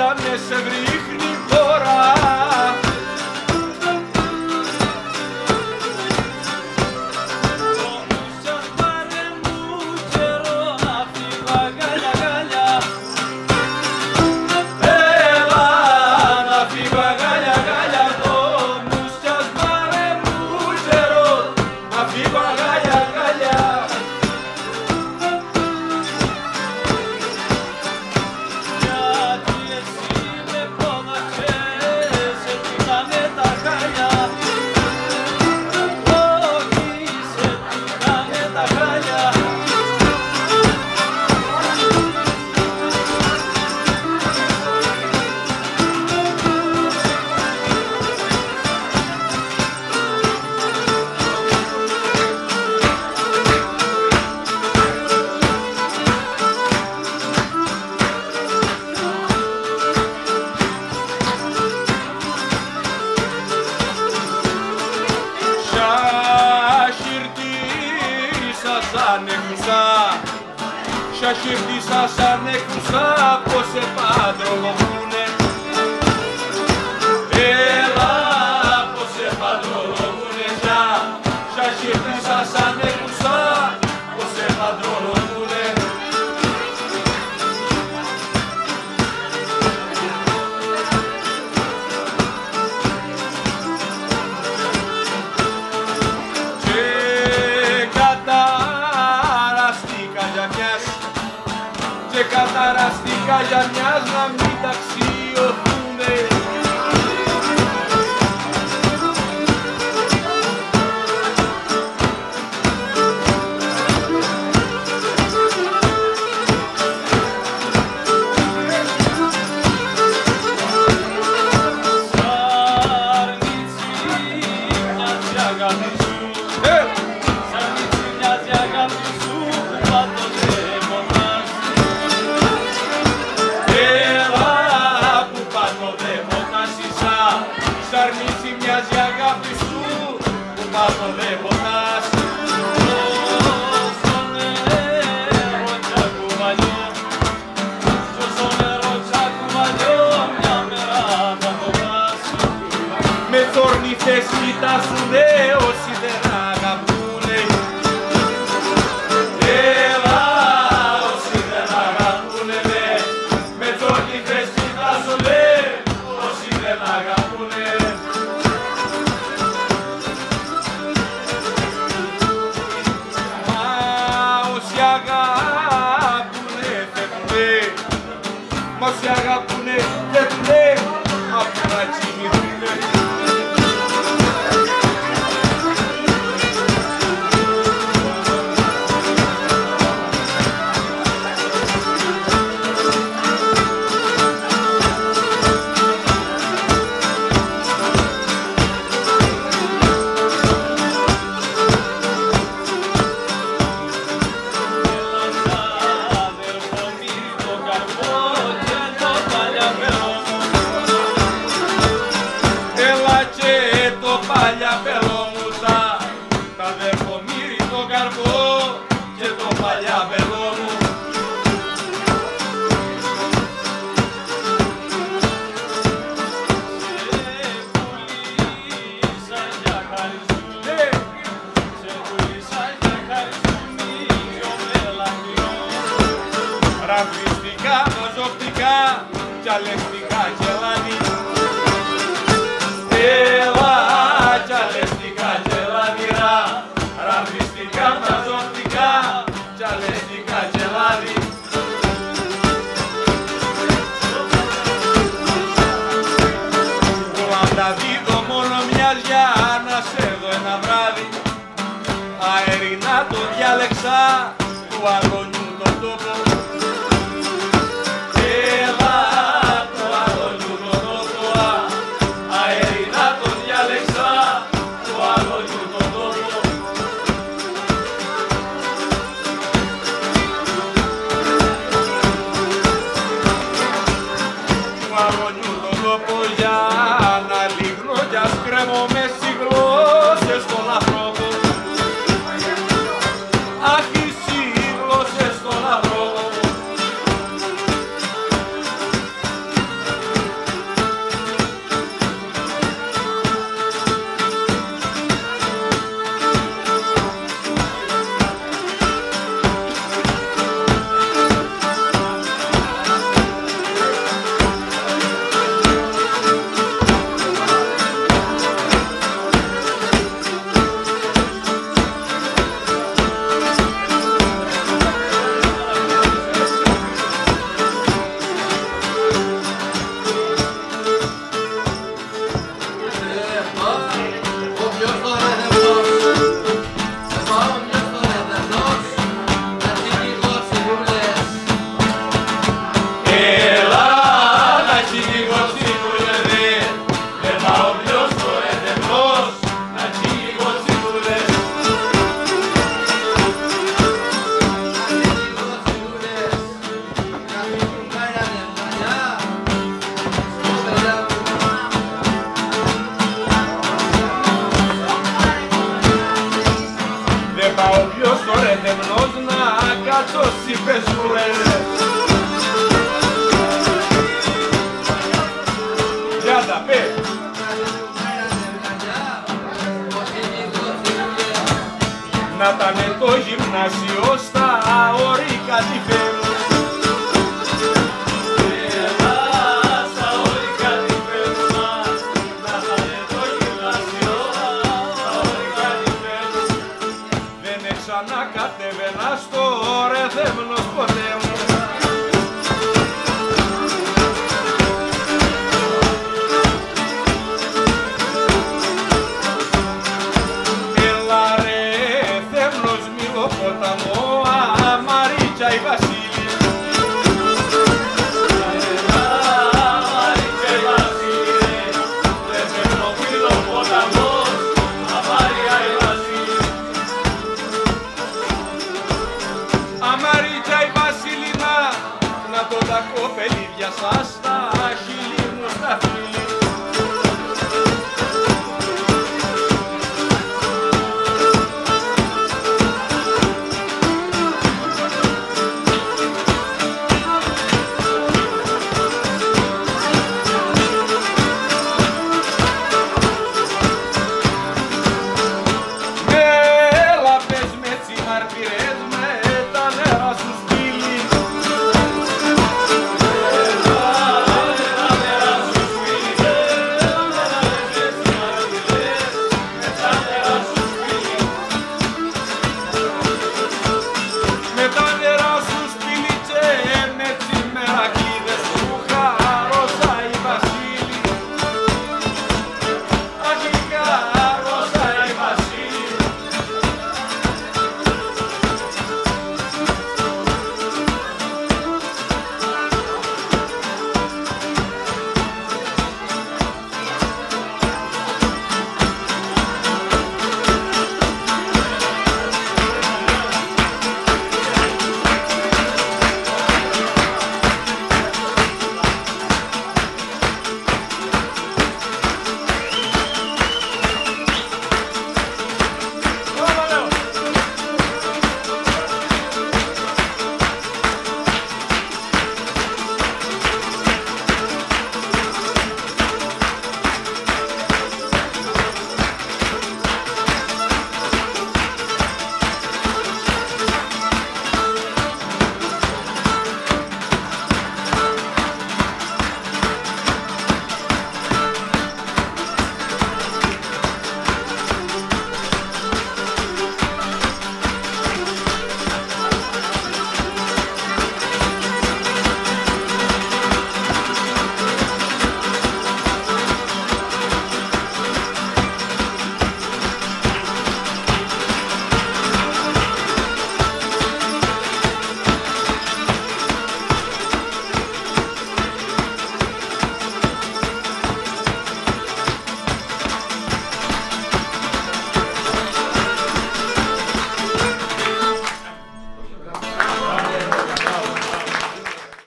ναι σε βρίχνει τώρα. Σασίρτησα σαν έκουσα πως σε παντρολογούνε. Έλα πως σε παντρολογούνε. Σασίρτησα σαν έκουσα πως σε παντρολογούνε. Και καταραστήκα για μιας να μην ταξιωθούνε. Σαρνίτσι μοιάζει αγάπη σου που πάνω δεν πονάς. Στο νερό τσακουβαλιό, στο νερό τσακουβαλιό μια μέρα θα το πας. Με θόρνηθες κοιτάσουνε όσοι δεν αγαπούνε. Έλα όσοι δεν αγαπούνε με θόρνηθες κοιτάσουνε όσοι δεν αγαπούνε. Μα όσοι αγαπούνε φεύγουνε απ' να τσιμηθούνε. Παλιά πελό μου τα δερφομύρι το καρπό και το παλιά πελό μου. Σε πουλήσα για χάρη σου, σε πουλήσα για χάρη σου μίλιο μελαγχιό. Ραυριστικά, μαζοπτικά κι αλεκτικά και λάδι. Έλα κι αλεστικά και λαδυρά, ραυριστικά, μαζοπτικά κι αλεστικά και λάδι. Το ανταδίδω μόνο μιας για να σε δω ένα βράδυ. Αερινά το διάλεξα του αγωνιού τον τόπο. Έλα του αγωνιού τον τόπο. Αερινά το διάλεξα του αγωνιού τον τόπο. Του αγωνιού τον τόπο για να λιγνώ κι ας κρέμομαι στις γλώσσες των ανθρώπων. Αχ, οι γλώσσες πες μου ρε. Γιάντα, πες. Να τανε το γυμνάσιο στα όρικα τη φέρνω. Ξανακατέβαινα στο Ρεθέμνος ποτέ μου. Έλα ρε Θέμνος Μυλοπόταμο, αμαρίτσα η Βασίλη. Έλα αμαρίτσα η Βασίλη, ρε Θέμνος Μυλοπόταμος, αμαρίτσα η Βασίλη. Αμαρίτσα η Βασίλινα, να το τα κοπελίδια σας